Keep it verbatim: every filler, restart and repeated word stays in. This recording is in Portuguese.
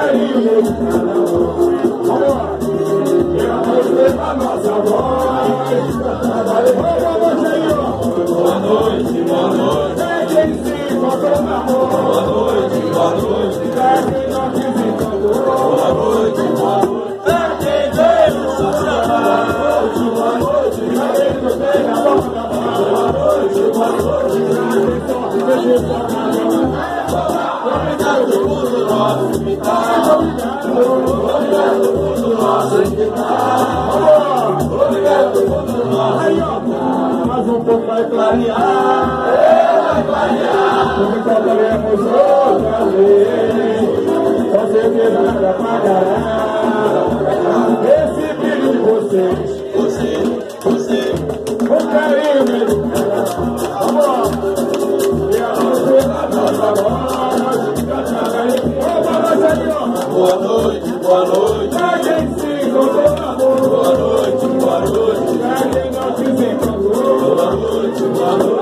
carinho de cada um. Vamos! A nossa voz. Boa noite aí, ó. Boa noite, boa noite. É quem se encontrou na rua. Boa noite, boa noite. É quem não se encontrou. Boa noite, boa noite. É quem veio no samba. Boa noite, boa noite. É quem não tem a boca da mão. Boa noite, boa noite. É quem só se deixa na obrigado por nosso hospital. Obrigado por nosso hospital. Obrigado por nosso hospital. Mais um pouco vai clarear. Vai clarear. Não me faltaremos outra vez. Com certeza nada apagará esse brilho de vocês. Você, você. Com carinho, meu. Vamos lá. E a nossa boa noite, boa noite. É quem se encontrou na rua. Boa noite, boa noite. É quem não se encontrou. Boa noite, boa noite.